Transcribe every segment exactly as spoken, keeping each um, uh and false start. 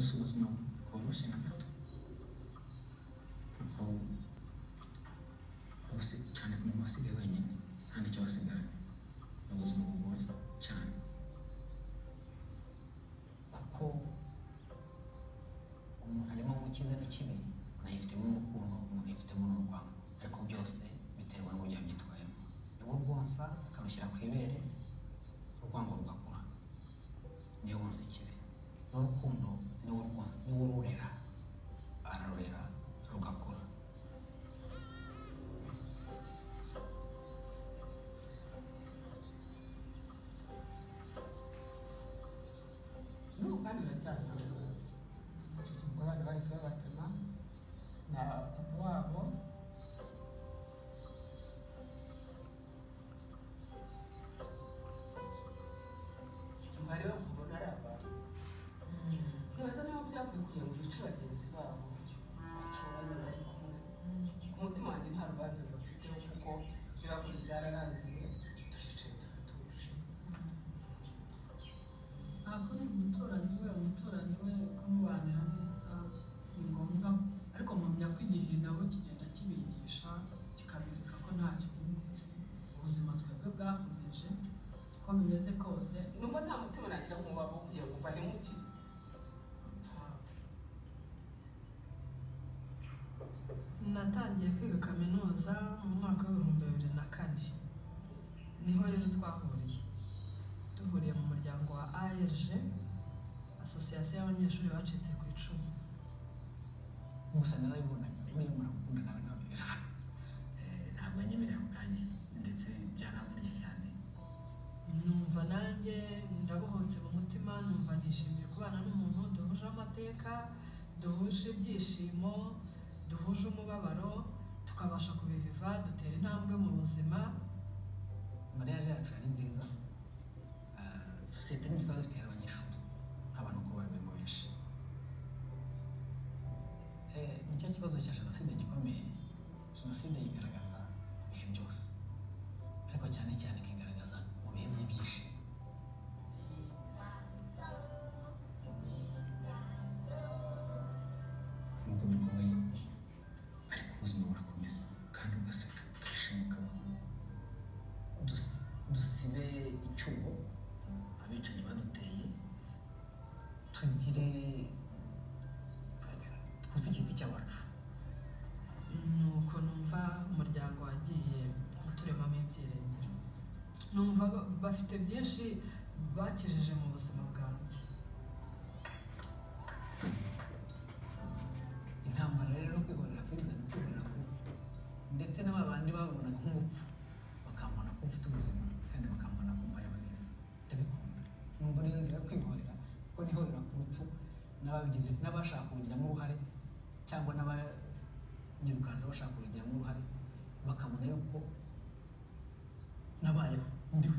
si ubuzima bworoshye na gato kuko bose cyane ko umuntu wasigaye wenyine nta n'icyo wasigaranye ubuzima bugoye cyane kuko umuntu arimo mu cyiza n'ikibi unayifitemo urukundo umuntu yifitemo n'urwango ariko byose biterwa n'uburyo yabyitwayemo niwo rwonsa akarushyira ku ibere urwango rugakura niyo wonsa ikibi n'urukundo niwo rwonsa niwo rurera ararurera rugakura n'ubu kandi biracyazana rwose ubwo abana bahise babatema na papa wabo umubare wo kubona ari abantu ntibaza niba byavuye kugira ngo bice bagenzi babo baturanye bari kumwe ku mutima wanjye nta rubanza bafiteho kuko ibyavuye byararangiye turicaye turatuje ntabwo ni umuturanyi we umuturanyi we kumubanira neza ni ngombwa ariko mpamya ko igihe nabo kigenda kibigisha kikabereka ko ntacyo bungutse ubuzima twebwe bwakomeje uko bimeze kose numva nta mutima nagira nk'uwabo kugira ngo bahemukire natangiye kwiga kaminuza mu mwaka w'ibihumbi bibiri na kane niho rero twahuriye duhuriye mu muryango wa A R G asosiyasiyo y'abanyeshuri bacitse ku icumu gusa narabibona niba murakunda nawe ntabwo ntabwo yanyemerera ako kanya ndetse byaramvuye cyane numva nanjye ndabohotse mu mutima numva nishimiye kubana n'umuntu duhuje amateka duhuje ibyishimo duhuje umubabaro tukabasha kubiviva dutera intambwe mu buzima mariage yacu yari nziza sosiyete nitwa dufite abanyeshuri abantu ko barimo benshi nicyo kibazo cya jenoside gikomeye jenoside yigaragaza mu bihe byose ariko cyane cyane ikigaragaza mu bihe by'ibyishimo nubwo bikomeye ariko ubuzima burakomeza kandi ugaseka ukishima dusibe icyuho abicanyi baduteye tugire twuze igiti cy'abacu nuko numva umuryango wagiye uturemamo ibyiringiro numva bafite byinshi bakijije mu buzima bwanjye intambara rero kwihorera kwizana kwihorera kurupfu ndetse n'abandi babonaga nk'urupfu bakambona ko mfite ubuzima kandi bakambona ko mbayeho neza ndabikunda numva niyo nzira yo kwihorera kuko nihorera ku rupfu n'ababigize n'abashaka kubigiramo uruhare cyangwa n'abanyirukanza bashaka kubigiramo uruhare bakabona yuko nabayeho ndiho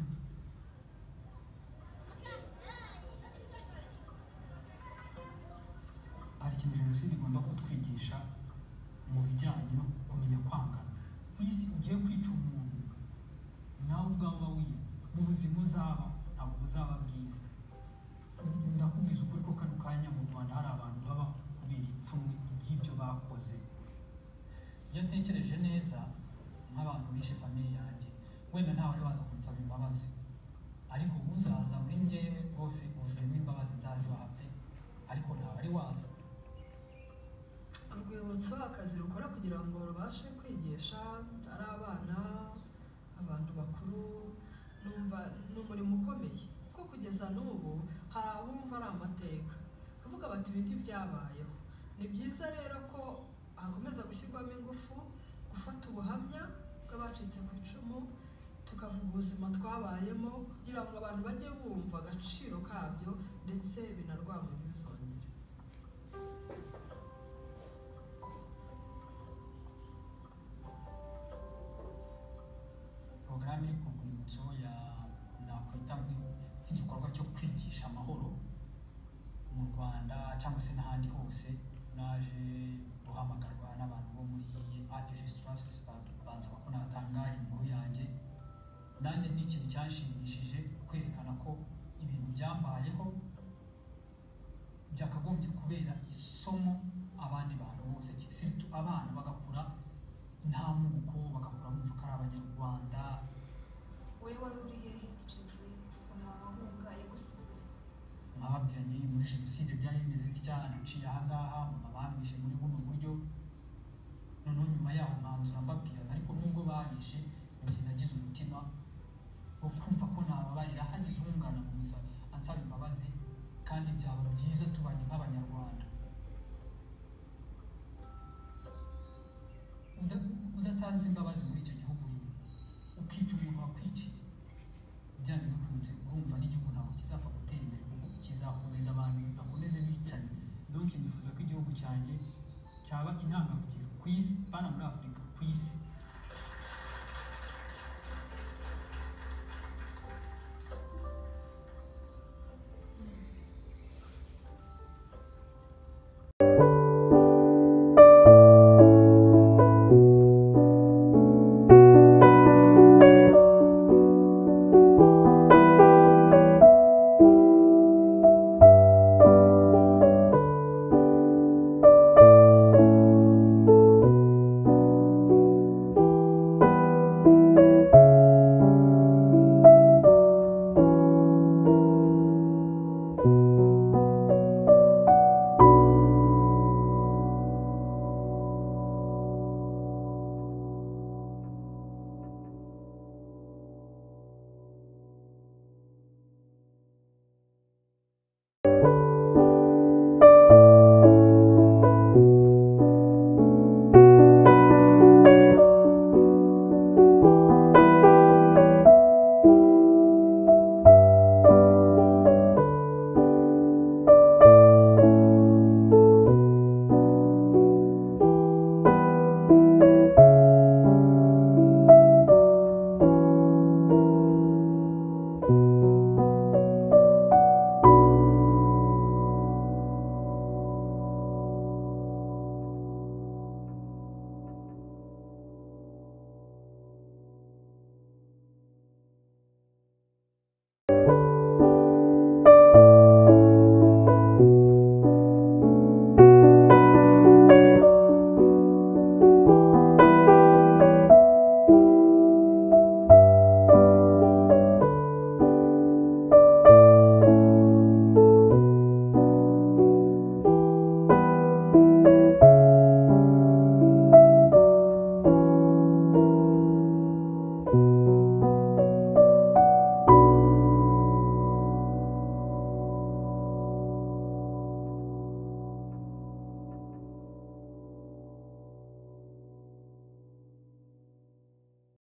hari ikintu jenoside igomba kutwigisha mu bijyanye no kumenya kwangana ku isi ugiye kwica umuntu nawe ubwawe uba wiyenze mu buzima uzaba ntabwo buzaba bwiza ndakubwiza ukuri ko kano kanya mu Rwanda hari abantu baba kubera ipfunwe ry'ibyo bakoze iyo ntekereje neza nk'abantu bishe famiye yanjye wenda ntawe wari waza kunsaba imbabazi ariko uzaza muri njyewe rwose ubuzima imbabazi nzazibaha pe ariko ntawe ari waza urwibutso akazi rukora kugira ngo rubashe kwigisha ari abana abantu bakuru numva ni umurimo ukomeye kuko kugeza n'ubu hari abumva ari amateka kavuga bati ibi ntibyabayeho ni byiza rero ko hakomeza gushyirwamo ingufu gufata ubuhamya bw'abacitse ku icumu tukavuga ubuzima twabayemo kugira ngo abantu bajye bumva agaciro kabyo ndetse binarwanywe ntibizongere porogaramu iri ku rwibutso ya nakwita nk'igikorwa cyo kwigisha amahoro mu Rwanda cyangwa se n'ahandi hose naje guhamagarwa n'abantu bo muri Adjustras bansaba ko natanga inkuru yanjye nanjye ni ikintu cyanshimishije kwerekana ko ibintu byambayeho byakagombye kubera isomo abandi bantu bose siritu abana bagakura nta muko bagakura bumva ko ari abanyarwanda. wowe wari uri hehe icyo gihe amahunga yagusize? nkababwira nyine muri jenoside byari bimeze bitya, naciye aha ngaha mama bamwishe muri buno buryo, noneho nyuma yaho nkanzura mbabwira, ariko nubwo barishe njye nagize umutima wo kumva ko nababarira hagize ungana mu musa ansaba imbabazi, kandi byaba byiza tubanye nk'abanyarwanda. Udatanze imbabazi muri icyo gihugu urimo ukica umuntu wakwiciye, byanze bikunze urumva n'igihugu ntabwo kizapfa gutera imbere, kuko kizakomeza abantu bakomeze bicanye. Donc nifuza ko igihugu cyanjye cyaba intangarugero ku isi, bana muri Afurika, ku isi.